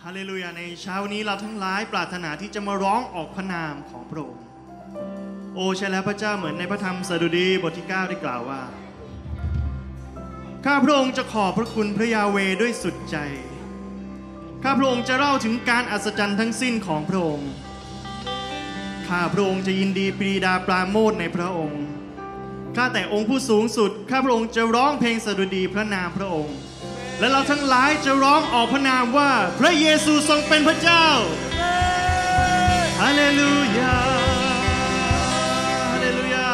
ฮาเลลูยาในเช้านี้เราทั้งหลายปรารถนาที่จะมาร้องออกพระนามของพระองค์โอ้ใช่แล้วพระเจ้าเหมือนในพระธรรมสดุดีบทที่ 9ได้กล่าวว่าข้าพระองค์จะขอบพระคุณพระยาเวห์ด้วยสุดใจข้าพระองค์จะเล่าถึงการอัศจรรย์ทั้งสิ้นของพระองค์ข้าพระองค์จะยินดีปรีดาปราโมทย์ในพระองค์ข้าแต่องค์ผู้สูงสุดข้าพระองค์จะร้องเพลงสดุดีพระนามพระองค์และเราทั้งหลายจะร้องออกพระนามว่าพระเยซูทรงเป็นพระเจ้าฮาเลลูยาฮาเลลูยา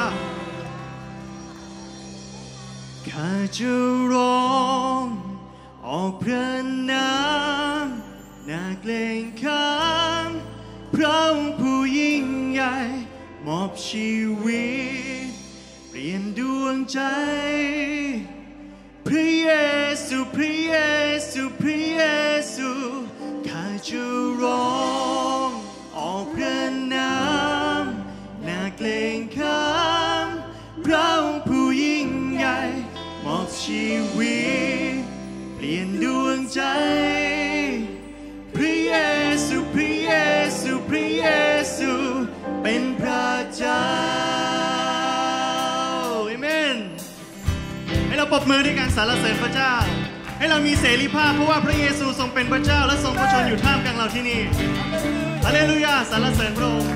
ข้าจะร้องออกพระนามน่าเกรงขามพระองค์ผู้ยิ่งใหญ่มอบชีวิตเปลี่ยนดวงใจพระเยซูพระเยซูพระเยซูข้าจะร้องออกพระนามน่าเกรงขามพระองค์ผู้ยิ่งใหญ่มอบชีวิตเปลี่ยนดวงใจพระเยซูพระเยซูพระเยซูเป็นพระเจ้าเอเมนให้เราปรบมือด้วยการสรรเสริญพระเจ้าให้เรามีเสรีภาพเพราะว่าพระเยซูทรงเป็นพระเจ้าและทรงพระชนอยู่ท่ามกลางเราที่นี่ฮาเลลูยาสรรเสริญพระองค์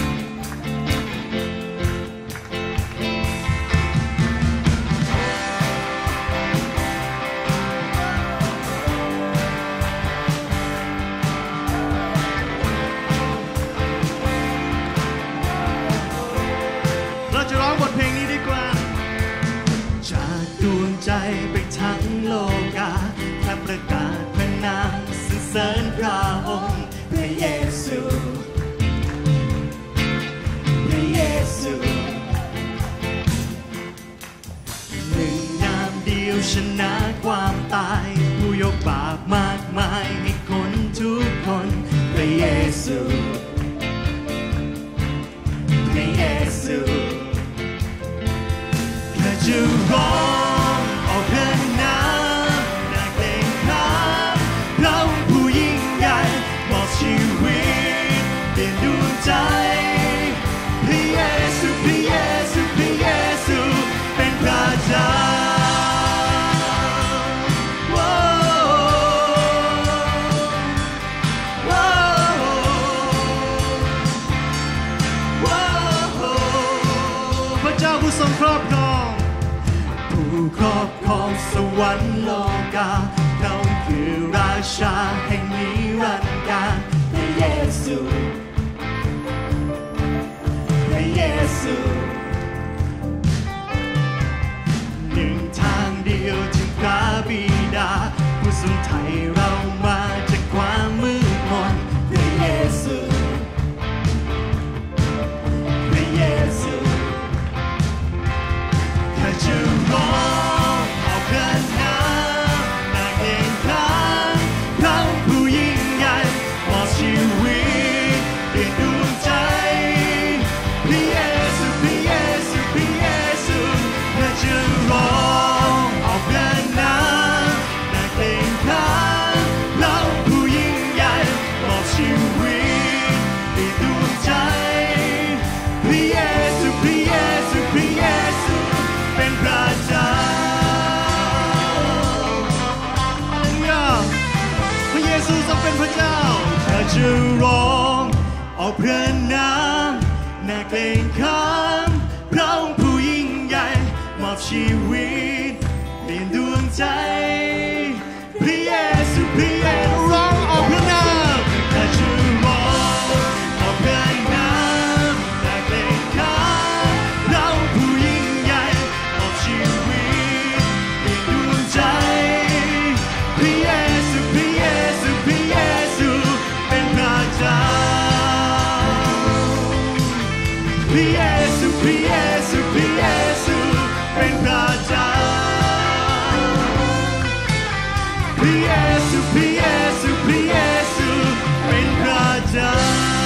บทเพลงนี้ดีกว่าจากดวงใจไปทั้งโลกาข้าประกาศพระนามสรรเสริญพระองค์พระเยซูพระเยซูหนึ่งนามเดียวชนะความตายผู้ยกบาปมากมายให้คนทุกคนพระเยซูพระเยซูจะร้องออกพระนามน่าเกรงขามพระองค์ผู้ยิ่งใหญ่มอบชีวิตเปลี่ยนดวงใจพระเยซูพระเยซูพระเยซูเป็นพระเจ้าพระเจ้าผู้ทรงครอบครองครอบครองสวรรค์โลกาเราคือราชาแห่งนิรันดร์กาลพระเยซูพระเยซูหนึ่งทางเดียวถึงพระบิดาผู้ทรงไถ่เรามาจากความมืดมนพระเยซูพระเยซูข้าจะร้องจะร้องออกพระนามน่าเกรงขามพระองค์ผู้ยิ่งใหญ่มอบชีวิตเปลี่ยนดวงใจพระเยซูพระเยซูร้องออกพระนามข้าจะร้องออกพระนามน่าเกรงขามพระองค์ผู้ยิ่งใหญ่มอบชีวิตเปลี่ยนดวงใจพระเยซูพระเยซูพระเยซูพระเยซูพระเยซูพระเยซูเป็นพระเจ้าพระเยซูพระเยซูพระเยซูเป็นพระเจ้า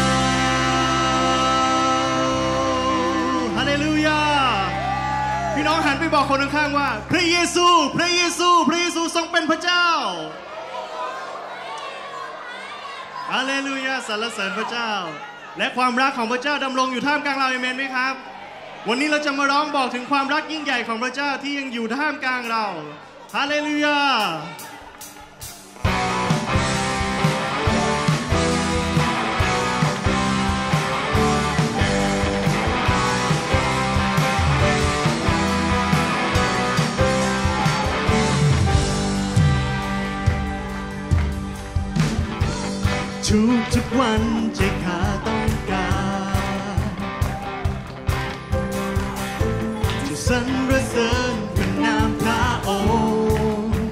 ฮาเลลูยาพี่น้องหันไปบอกคนข้างๆว่าพระเยซูพระเยซูพระเยซูทรงเป็นพระเจ้าฮาเลลูยาสรรเสริญพระเจ้าและความรักของพระเจ้าดำรงอยู่ท่ามกลางเราเอเมนไหมครับวันนี้เราจะมาร้องบอกถึงความรักยิ่งใหญ่ของพระเจ้าที่ยังอยู่ท่ามกลางเราฮาเลลูยาทุกวันใจข้าต้องการจะสรรเสริญพระนามพระองค์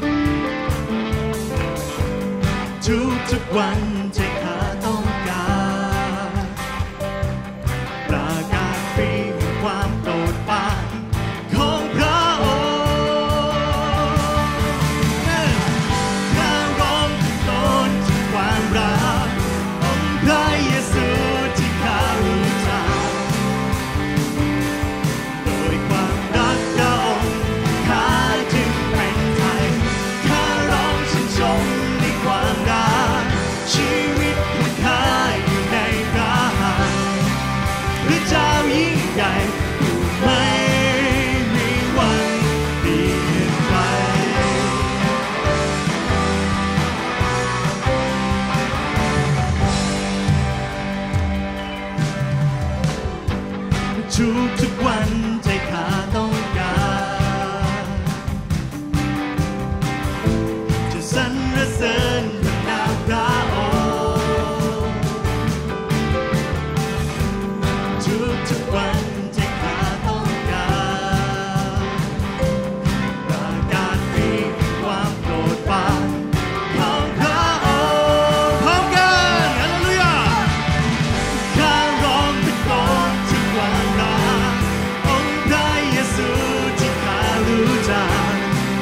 ทุกวันใจข้าต้องการประกาศปีความโปรดปรานของพระองค์ข้าร้องตนถึงความรักพระเยซูที่ข้ารู้จักโดยความรักพระองค์ข้าจึงเป็นไทยข้าร้องชื่นชมในความรักชีวิตของข้าอยู่ในพระหัตถ์พระเจ้ายิ่งใหญ่ผู้ไม่มีวันเปลี่ยนไปทุกวันใจข้าต้องการจะสรรเสริญพระนามพระองค์ทุกวันใจข้าต้องการประกาศปีความโปรดปรานของพระองค์พร้อมกันฮาเลลูยาข้าร้องตะโกนถึงความรักองค์พระเยซูที่ข้ารู้จัก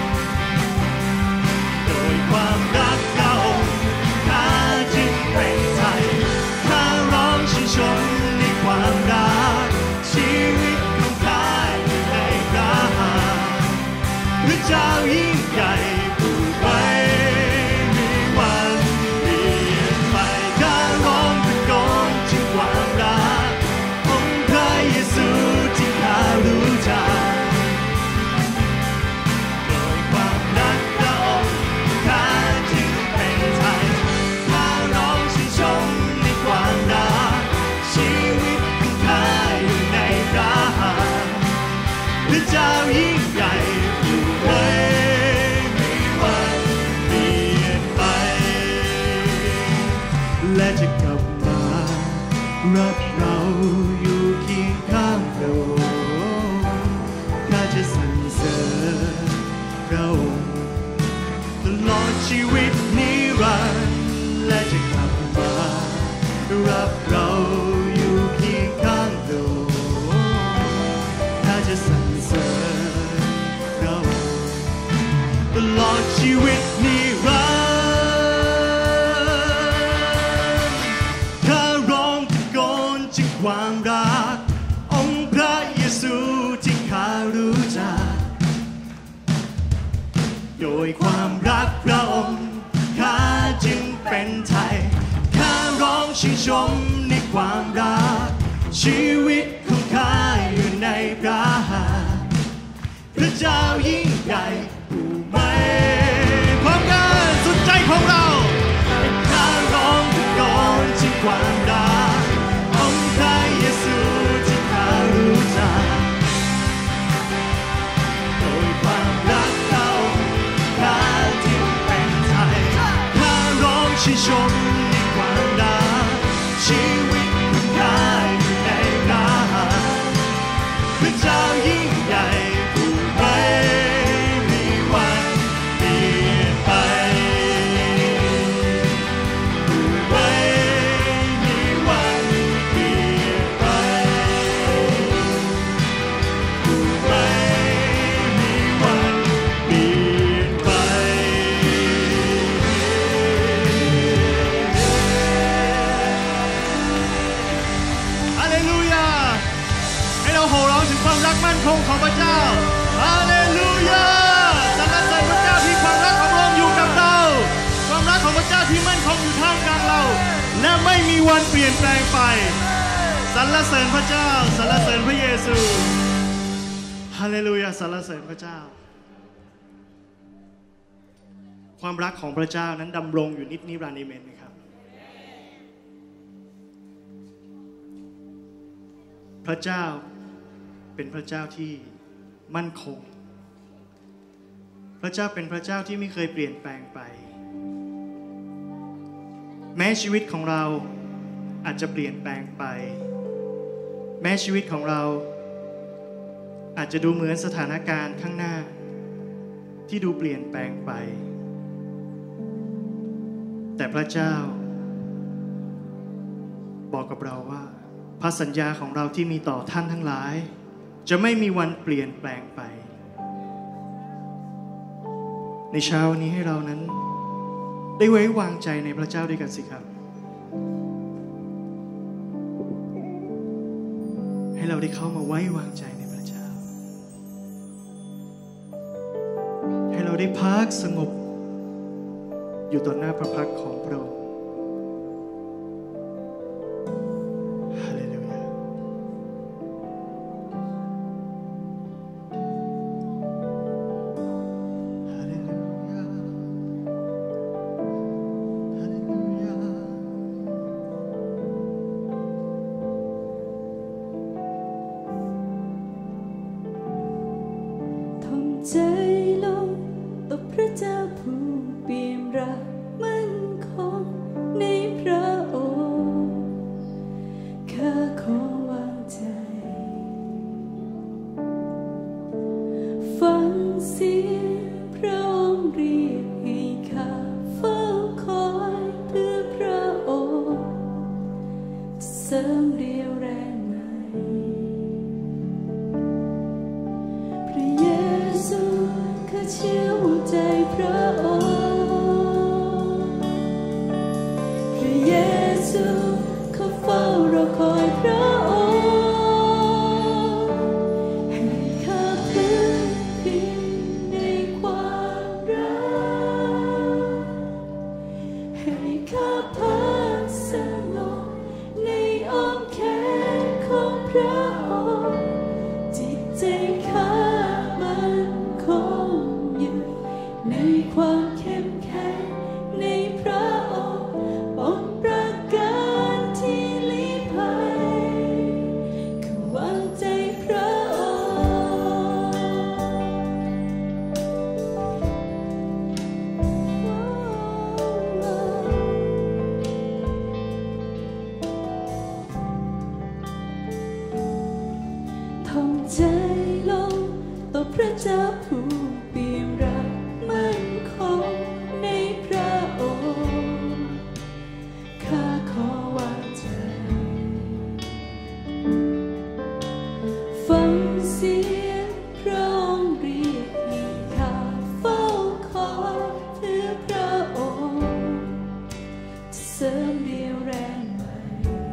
โดยความรักพระองค์ข้าจึงเป็นไทยข้าร้องชื่นชมในความรักชีวิตของข้าอยู่ในพระหัตถ์พระเจ้ายิ่งใหญ่ผู้ไม่มีวันเปลี่ยนไปข้าร้องตะโกนถึงความรักองค์พระเยซูที่ข้ารู้จักโดยความรักพระองค์ข้าจึงเป็นไทยข้าร้องชื่นชมในความรักชีวิตของข้าอยู่ในพระหัตถ์พระเจ้ายิ่งใหญ่ผู้ไม่มีวันเปลี่ยนไปและจะกลับมารับเราอยู่เคียงข้างพระองค์ข้าจะสรรเสริญพระองค์ตลอดชีวิตนิรันดร์และจะกลับมารับเราอยู่เคียงข้างพระองค์ข้าจะสรรเสริญพระองค์ตลอดชีวิตนิรันดร์ข้าร้องตะโกนถึงความรักองค์พระเยซูที่ข้ารู้จักโดยความรักพระองค์ข้าจึงเป็นไทยข้าร้องชื่นชมในความรักชีวิตของข้าอยู่ในพระหัตถ์พระเจ้ายิ่งใหญ่ผู้ไม่พร้อมกันสุดใจของเราข้าร้องตะโกนถึงความรักองค์พระเยซูที่ข้ารู้จักโดยความรักพระองค์ข้าจึงเป็นไทยข้าร้องชื่นชมในความรักชีวิตของข้าอยู่ในพระหัตถ์พระเจ้ายิ่งใหญ่ผู้ไม่มีวันเปลี่ยนไปผู้ไม่มีวันเปลี่ยนไปผู้ไม่มีวันเปลี่ยนไปฮาเลลูยาให้เราโห่ร้องถึงความรักมั่นคงของพระเจ้าฮาเลลูยาสรรเสริญพระเจ้าที่ความรักของพระองค์อยู่กับเราความรักของพระเจ้าที่มั่นคงอยู่ท่ามกลางเรามีวันเปลี่ยนแปลงไปสรรเสริญพระเจ้าสรรเสริญพระเยซูฮาเลลูยาสรรเสริญพระเจ้าความรักของพระเจ้านั้นดำรงอยู่นิรันดร์อาเมนนะครับพระเจ้าเป็นพระเจ้าที่มั่นคงพระเจ้าเป็นพระเจ้าที่ไม่เคยเปลี่ยนแปลงไปแม้ชีวิตของเราอาจจะเปลี่ยนแปลงไปแม้ชีวิตของเราอาจจะดูเหมือนสถานการณ์ข้างหน้าที่ดูเปลี่ยนแปลงไปแต่พระเจ้าบอกกับเราว่าพระสัญญาของเราที่มีต่อท่านทั้งหลายจะไม่มีวันเปลี่ยนแปลงไปในเช้านี้ให้เรานั้นได้ไว้วางใจในพระเจ้าด้วยกันสิครับให้เราได้เข้ามาไว้วางใจในพระเจ้าให้เราได้พักสงบอยู่ต่อหน้าพระพักตร์ของพระองค์ฮาเลลูยาฮาเลลูยาฮาเลลูยาทำใจลงต่อพระเจ้าผู้เปี่ยมรักมั่นคงในพระองค์ข้าขอวางใจฟังเสียงพระองค์เรียกให้ข้าเฝ้าคอยเพื่อพระองค์เสริมเรี่ยวแรงใหม่พระเยซูข้าเชื่อหัวใจพระองค์พระเยซูข้าเฝ้ารอคอยพระองค์ให้ข้าพึ่งพิงในความรักให้ข้าพักสงบในอ้อมแขนของพระองค์จิตใจข้ามันคงอยู่ในความเข้มแข็งในพระองค์ป้องประการที่ลี้ภัยข้าวางใจพระองค์ทำใจลงต่อพระเจ้าผู้เปี่ยมรักมั่นคงในพระองค์ข้าขอวางใจฟังเสียงพระองค์เรียกให้ข้าเฝ้าคอยเพื่อพระองค์จะเสริมเรี่ยวแรงใหม่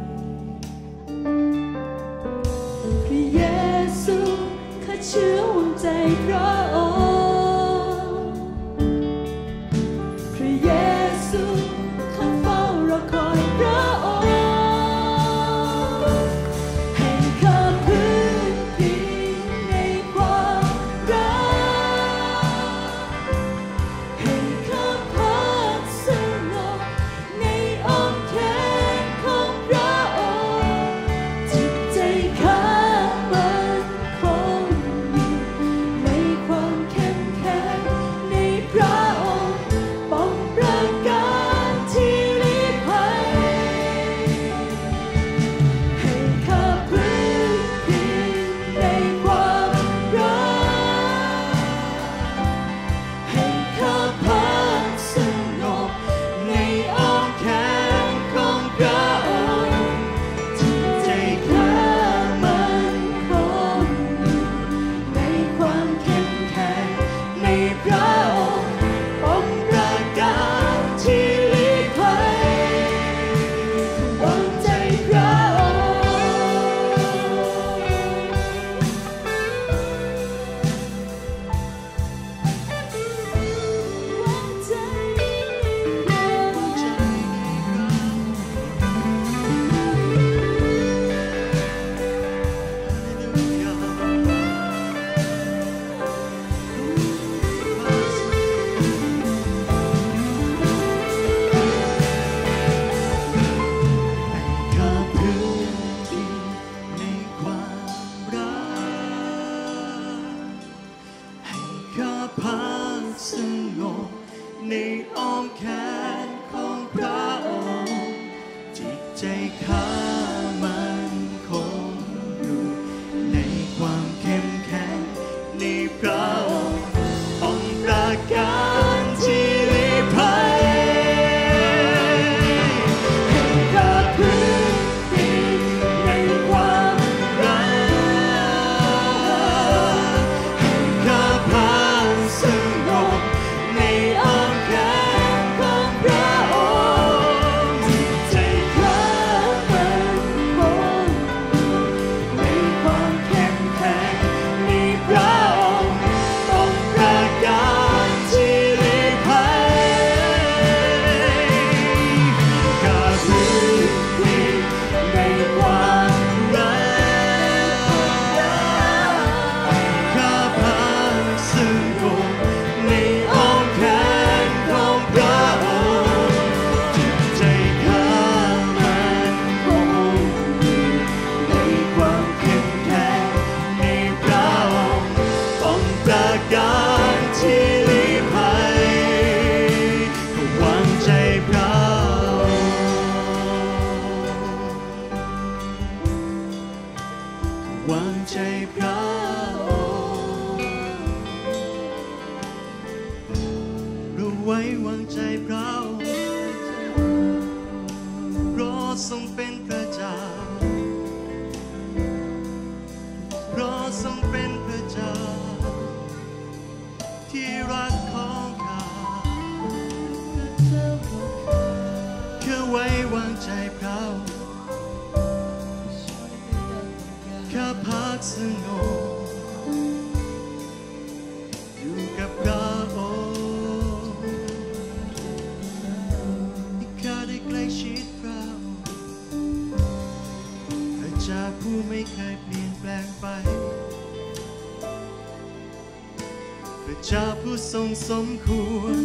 พระเยซูข้าเชื่อวางใจพระองค์พระเยซูข้าเฝ้ารอคอยพระองค์ให้ข้าพึ่งพิงในความรักให้ข้าพักสงบในอ้อมแขนของพระองค์จิตใจข้ามันคงอยู่ในความใจข้ามันคงอยู่ในความเข้มแข็งในพระองค์องค์ประการที่ลี้ภัยให้ข้าพึ่งพิงในความรักให้ข้าพักสงบในอ้อมแขนของพระองค์ใจข้ามันคงอยู่ในความเข้มแข็งในพระองค์องค์ประการที่ลี้ภัยข้าพึ่งพิงในความรักข้าพักสงบในอ้อมแขนของพระองค์จิตใจข้ามันคงอยู่ในความเข้มแข็งในพระองค์องค์ประการที่ลี้ภัยก็วางใจพระองค์วางใจพระองค์รู้ไว้วางใจพระองค์เพราะทรงเป็นพระเจ้าเพราะทรงเป็นพระเจ้าที่รักของข้าแค่ไว้วางใจพระองค์แค่พักสงบอยู่กับพระองค์ให้ข้าได้ใกล้ชิดพระองค์พระเจ้าผู้ไม่เคยเปลี่ยนแปลงไปพระเจ้าผู้ทรงสมควร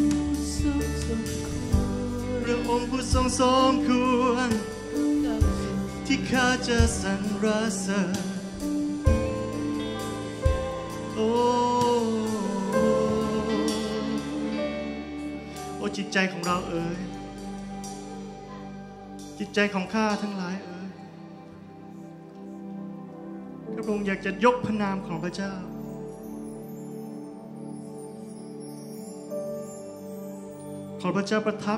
พระองค์ผู้ทรงสมควรที่ข้าจะสรรเสริญโอ้จิตใจของเราเอ่ยจิตใจของข้าทั้งหลายเอ่ยข้าพระองค์อยากจะยกพระนามของพระเจ้าขอพระเจ้าประทับ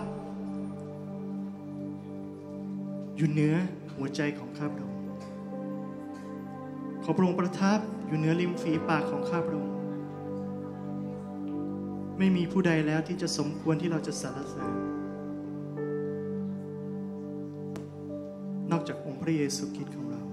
อยู่เหนือหัวใจของข้าพระองค์ขอพระองค์ประทับอยู่เหนือริมฝีปากของข้าพระองค์ไม่มีผู้ใดแล้วที่จะสมควรที่เราจะสรรเสริญนอกจากองค์พระเยซูคริสต์ของเรา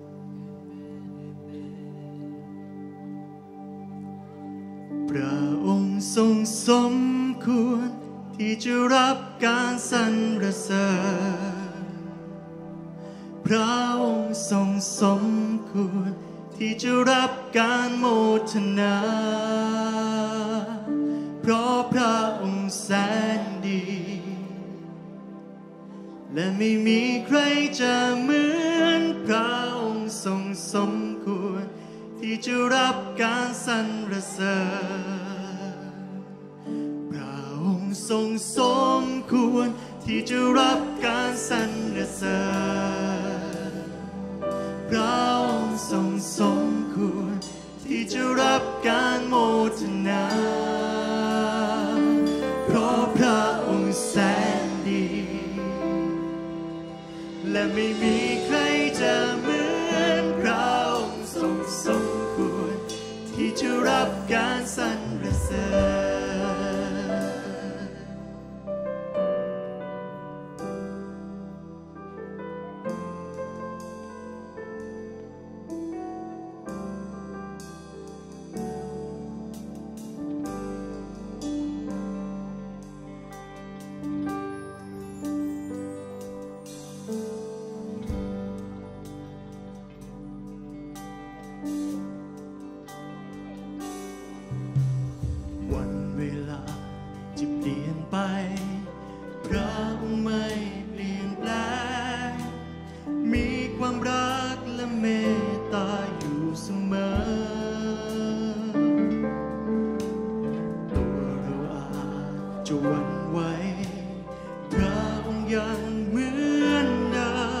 พระองค์ทรงสมควรที่จะรับการสรรเสริญพระองค์ทรงสมควรที่จะรับการโมทนาเพราะพระองค์แสนดีและไม่มีใครจะเหมือนพระองค์ทรงสมควรที่จะรับการสรรเสริญพระองค์ทรงสมควรที่จะรับการสรรเสริญพระองค์ทรงสมควรที่จะรับการโมทนาเพราะพระองค์แสนดีและไม่มีใครจะเหมือนพระองค์ทรงสมควรที่จะรับการสรรเสริญวันเวลาจะเปลี่ยนไปพระองค์ไม่เปลี่ยนแปลงมีความรักและเมตตาอยู่เสมอตัวเราอาจจะหวั่นไหวพระองค์ยังเหมือนเดิม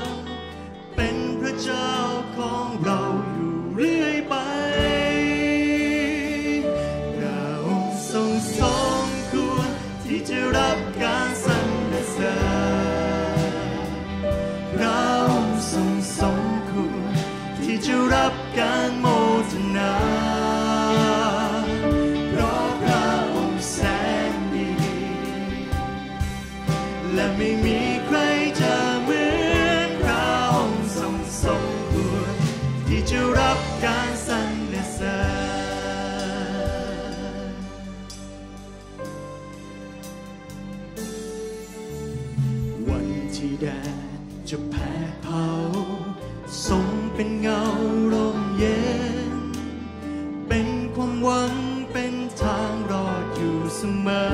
ที่แดดจะแผดเผาทรงเป็นเงาร่มเย็นเป็นความหวังเป็นทางรอดอยู่เสมอ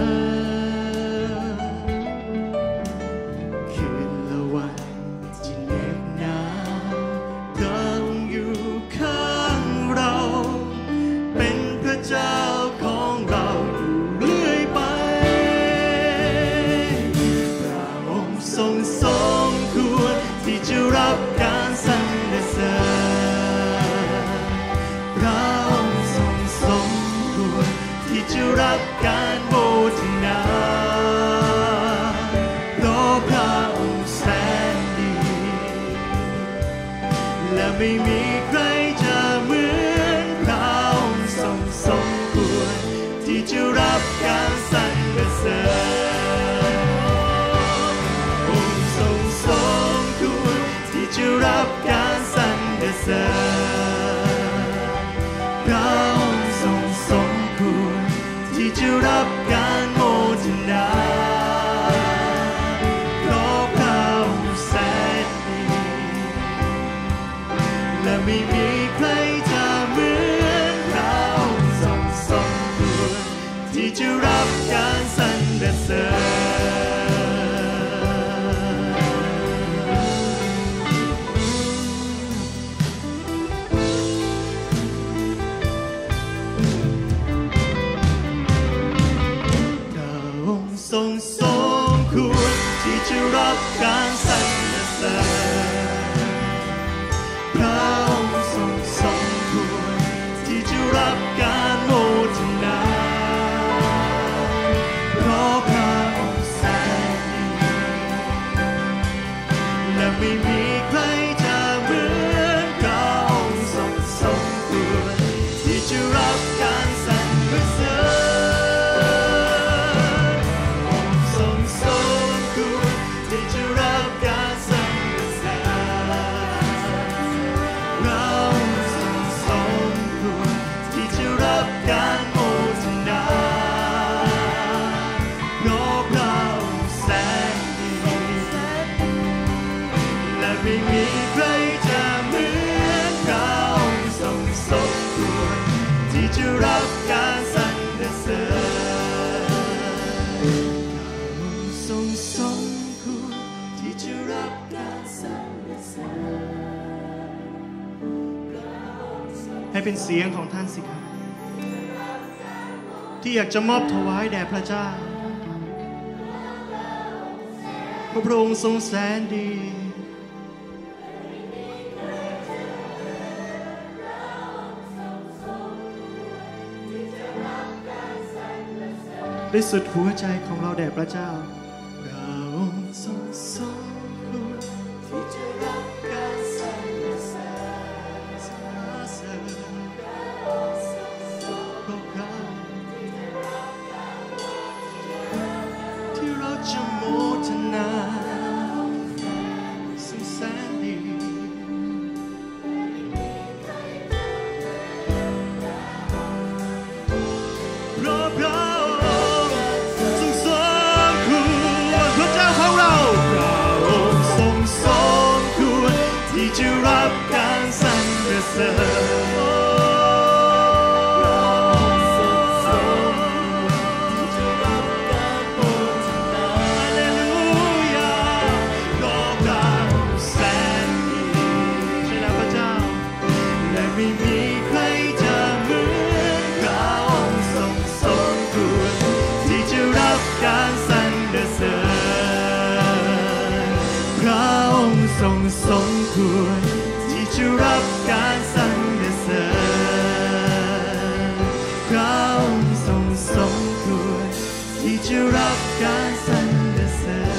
คืนและวันที่เหน็บหนาวพระองค์อยู่ข้างเราเป็นพระเจ้าของเราอยู่เรื่อยไปพระองค์ทรงสมควรที่จะรับการสรรเสริญพระองค์ทรงสมควรที่จะรับการโมทนาเพราะพระองค์แสนดีและไม่มีใครจะเหมือนพระองค์ทรงสมควรที่จะรับการสรรเสริญองค์ทรงสมควรที่จะรับการสรรเสริญพระองค์ทรงสมควรที่จะรับการโมทนาเพราะพระองค์แสนดีและไม่มีใครจะเหมือนพระองค์ทรงสมควรที่จะรับการสรรเสริญทรงสมควรที่จะรับการสรรเสริญพระองค์ทรงสมควรที่จะรับการโมทนาเพราะพระองค์แสนดีและไม่มีใครจะเหมือนพระองค์ทรงสมควรที่จะรับการสรรเสริญไม่มีใครจะเหมือนพระองค์ทรงสมควรที่จะรับการสรรเสริญพระองค์ทรงสมควรที่จะรับการสรรเสริญให้เป็นเสียงของท่านสิครับที่อยากจะมอบถวายแด่พระเจ้าเพราะพระองค์ทรงแสนดีด้วยสุดหัวใจของเราแด่พระเจ้าพระองค์ทรงสมควรที่จะรับการสรรเสริญเพราะเขาที่เราจะโมทนาทรงแสนดีเพราะพระจะรับการสรรเสริไม่มีใครจะเหมือนพระองค์ทรงสมควรที่จะรับการสรรเสริญพระองค์ทรงสมควรที่จะรับการสรรเสริญพระองค์ทรงสมควรที่จะรับการสรรเสริญ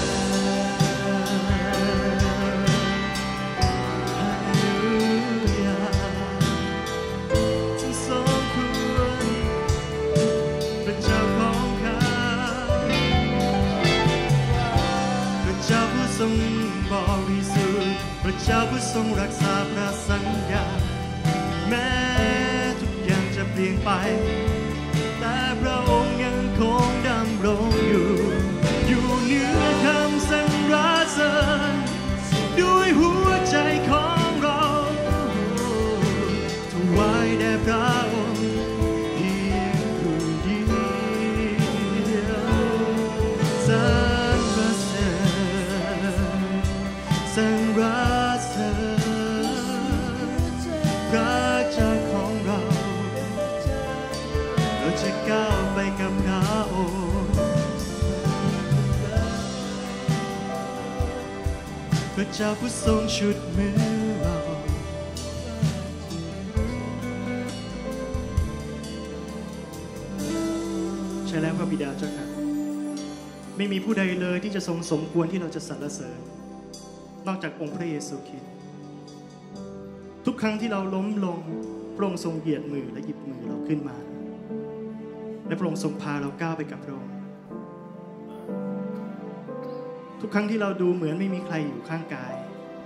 ทรงบริสุทธิ์พระเจ้าผู้ทรงรักษาพระสัญญาแม้ทุกอย่างจะเปลี่ยนไปแต่พระองค์ยังคงดำรงอยู่เหนือคำสรรเสริญรเสริญพระเจ้าของเราเราจะก้าวไปกับพระองค์พระเจ้าผู้ทรงชุดมือเราใช่แล้วพระบิดาเจ้าค่ะไม่มีผู้ใดเลยที่จะทรงสมควรที่เราจะสรรเสริญนอกจากองค์พระเยซูคริสต์ทุกครั้งที่เราล้มลงพระองค์ทรงเหยียดมือและหยิบมือเราขึ้นมาและพระองค์ทรงพาเราก้าวไปกับพระองค์ทุกครั้งที่เราดูเหมือนไม่มีใครอยู่ข้างกาย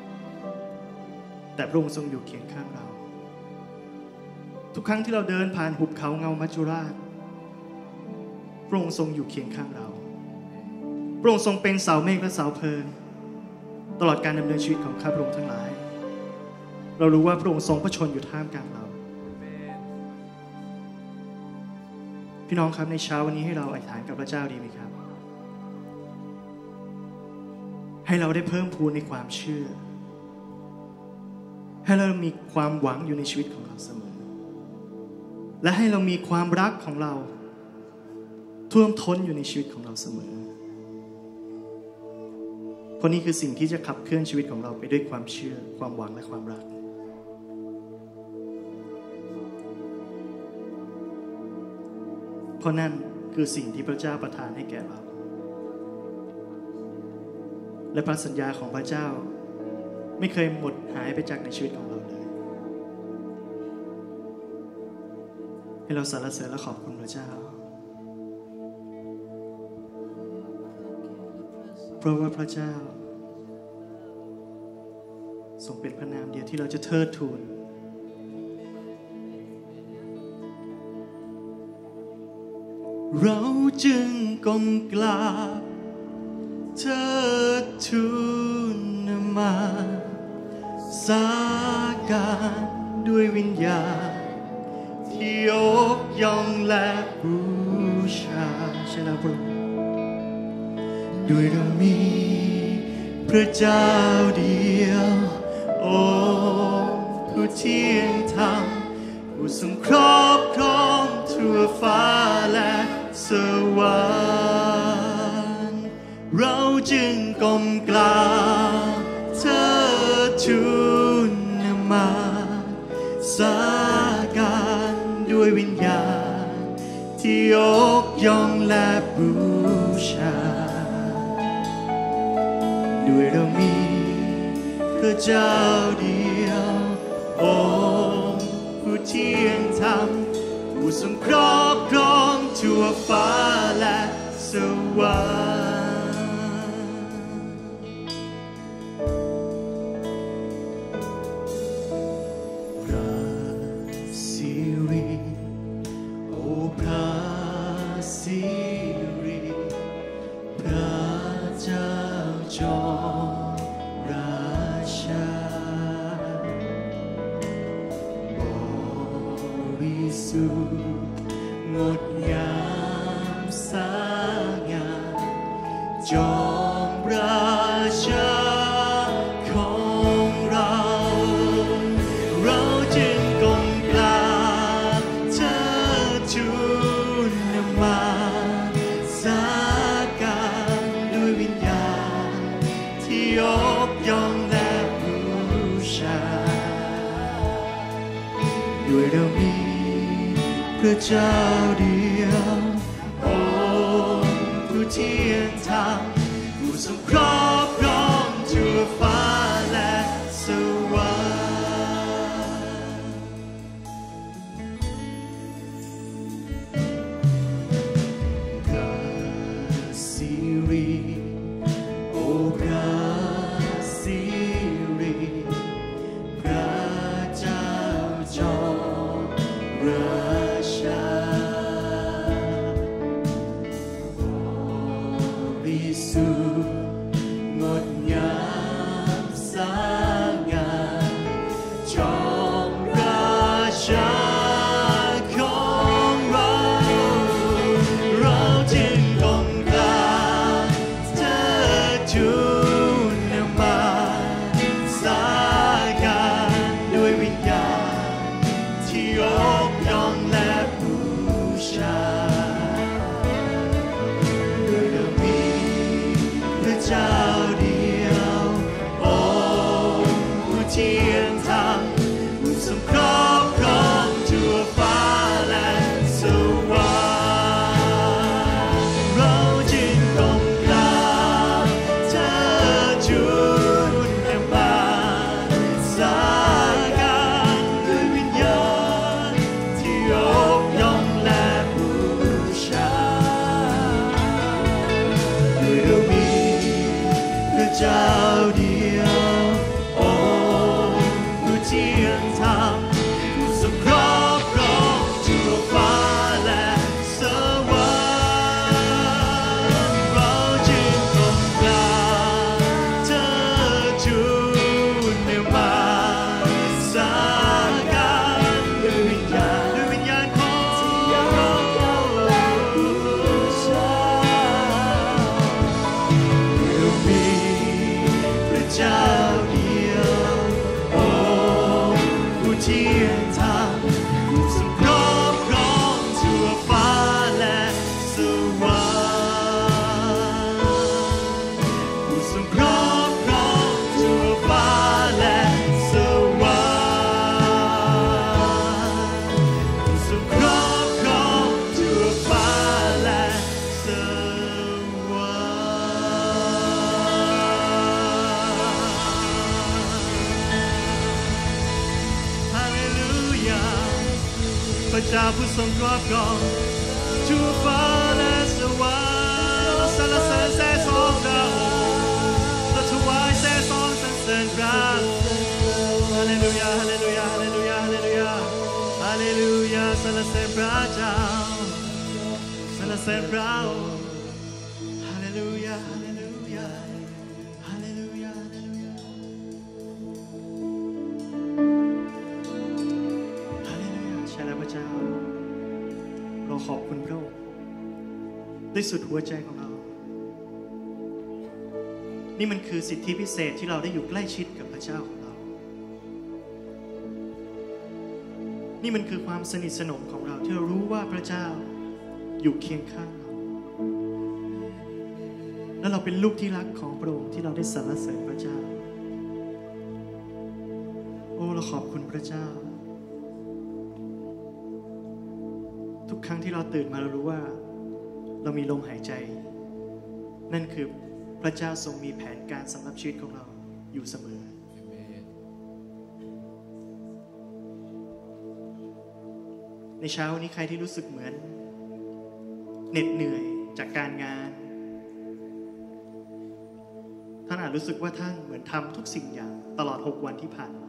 แต่พระองค์ทรงอยู่เคียงข้างเราทุกครั้งที่เราเดินผ่านหุบเขาเงามัจจุราชพระองค์ทรงอยู่เคียงข้างเราพระองค์ทรงเป็นเสาเมฆและเสาเพลิงตลอดการดำเนินชีวิตของข้าพระองค์ทั้งหลายเรารู้ว่าพระองค์ทรงพระชนอยู่ท่ามกลางเราพี่น้องครับในเช้าวันนี้ให้เราอธิษฐานกับพระเจ้าดีไหมครับให้เราได้เพิ่มพูนในความเชื่อให้เรามีความหวังอยู่ในชีวิตของเราเสมอและให้เรามีความรักของเราท่วมท้นอยู่ในชีวิตของเราเสมอเพราะนี่คือสิ่งที่จะขับเคลื่อนชีวิตของเราไปด้วยความเชื่อความหวังและความรักเพราะนั่นคือสิ่งที่พระเจ้าประทานให้แก่เราและพระสัญญาของพระเจ้าไม่เคยหมดหายไปจากในชีวิตของเราเลยให้เราสรรเสริญและขอบคุณพระเจ้าเพราะว่าพระเจ้าทรงเป็นพระนามเดียวที่เราจะเทิดทูนเราจึงก้มกราบเทิดทูนมาสาการด้วยวิญญาณที่ยกย่องและบูชาใช่แล้วพระองค์ด้วยเรามีพระเจ้าเดียวองค์ผู้เที่ยงธรรมผู้ทรงครอบครองทั่วฟ้าและสวรรค์เราจึงก้มกราบเทิดทูนมาสาการด้วยวิญญาณที่ยกย่องและบูชาด้วยเรามีพระเจ้าเดียวองค์ผู้เที่ยงธรรมผู้ทรงครอบครองทั่วฟ้าและสวรรค์พระสิริโอ้พระสิริพระเจ้าจอมราชาบริสุทธิ์งดงามสง่าจอมราชาของเราเราจึงก้มกราบเทิดทูนมาสาการด้วยวิญญาณที่ยกย่องและบูชาด้วยเรามีพระเจ้าเดียวองค์ผู้เที่ยงธรรมผู้ทรงครอบครองทั่วฟ้าและสวรรค์พระสิริโอ้พระสิริพระเจ้าจอมราชาบริสุระเจ้าเดียวโอ้ผู้เที่ยงธรรมผู้ทรงครอบครองทั่วฟ้าและสวรรค์เราจึงก้มกราบเธอทูลเนื้อมาสาการด้วยวิญญาณของเรามีพระเจ้าเดียวโอ้ผู้เที่ยงธรรมผู้ทรงครอบครองทั่วฟ้าและสวรรค์ผู้ทรงครอบครองทั่วฟ้าและสวรรค์ผู้ทรงครอบครองทั่วฟ้าและสวรรค์ฮาเลลูยาพระเจ้าผู้ทรงครอบครองทั่วฟ้าและสวรรค์สรรเสริญแซ่ซองเราเราถวายแซ่ซองสรรเสริญพระฮาเลลูยาฮาเลลูยาฮาเลลูยาฮาเลลูยาฮาเลลูยาสรรเสริญพระเจ้าสรรเสริญพระองค์ฮาเลลูยาฮาเลลูยาฮาเลลูยาฮาเลลูยาฮาเลลูยาใช่แล้วพระเจ้าเราขอบคุณพระองค์ด้วยสุดหัวใจของเรานี่มันคือสิทธิพิเศษที่เราได้อยู่ใกล้ชิดกับพระเจ้าของเรานี่มันคือความสนิทสนมของเราที่เรารู้ว่าพระเจ้าอยู่เคียงข้างเราและเราเป็นลูกที่รักของพระองค์ที่เราได้สรรเสริญพระเจ้าโอ้เราขอบคุณพระเจ้าทุกครั้งที่เราตื่นมาเรารู้ว่าเรามีลมหายใจนั่นคือพระเจ้าทรงมีแผนการสำหรับชีวิตของเราอยู่เสมอในเช้าวันนี้ใครที่รู้สึกเหมือนเหน็ดเหนื่อยจากการงานท่านอาจรู้สึกว่าท่านเหมือนทำทุกสิ่งอย่างตลอด6 วันที่ผ่านมา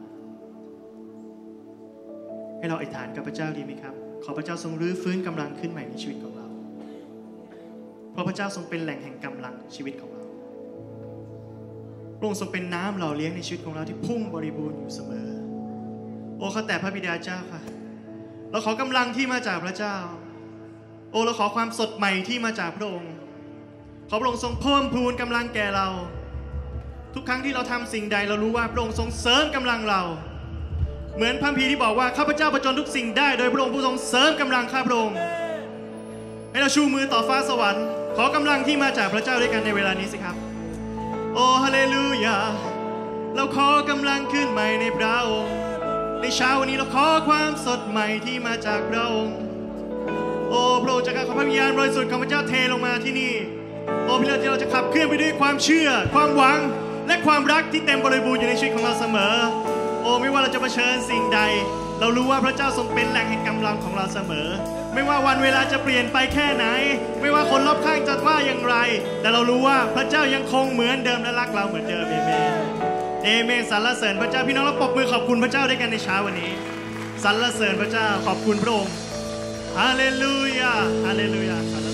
ให้เราอธิษฐานกับพระเจ้าดีไหมครับขอพระเจ้าทรงรื้อฟื้นกำลังขึ้นใหม่ในชีวิตของเราเพราะพระเจ้าทรงเป็นแหล่งแห่งกำลังชีวิตของเราพระองค์ทรงเป็นน้ำหล่อเลี้ยงในชีวิตของเราที่พุ่งบริบูรณ์อยู่เสมอโอ้ข้าแต่พระบิดาเจ้าค่ะเราขอกำลังที่มาจากพระเจ้าโอ้เราขอความสดใหม่ที่มาจากพระองค์ขอพระองค์ทรงเพิ่มพูนกำลังแก่เราทุกครั้งที่เราทำสิ่งใดเรารู้ว่าพระองค์ทรงเสริมกำลังเราเหมือนพระคัมภีร์ที่บอกว่าข้าพเจ้าผจญทุกสิ่งได้โดยพระองค์ผู้ทรงเสริมกำลังข้าพระองค์ให้เราชูมือต่อฟ้าสวรรค์ขอกำลังที่มาจากพระเจ้าด้วยกันในเวลานี้สิครับโอ้ฮาเลลูยาเราขอกำลังขึ้นใหม่ในพระองค์ในเช้าวันนี้เราขอความสดใหม่ที่มาจากพระองค์โอ้พระองค์จากการขอพระวิญญาณบริสุทธิ์ของพระเจ้าเทลงมาที่นี่โอ้พี่เราที่เราจะขับเคลื่อนไปด้วยความเชื่อความหวังและความรักที่เต็มบริบูรณ์อยู่ในชีวิตของเราเสมอโอ้ไม่ว่าเราจะเผชิญสิ่งใดเรารู้ว่าพระเจ้าทรงเป็นแหล่งแห่งกำลังของเราเสมอไม่ว่าวันเวลาจะเปลี่ยนไปแค่ไหนไม่ว่าคนรอบข้างจะว่าอย่างไรแต่เรารู้ว่าพระเจ้ายังคงเหมือนเดิมและรักเราเหมือนเดิมเอเมนเอเมนสรรเสริญพระเจ้าพี่น้องเราปรบมือขอบคุณพระเจ้าด้วยกันในเช้าวันนี้สรรเสริญพระเจ้าขอบคุณพระองค์ฮาเลลูยาฮาเลลูยา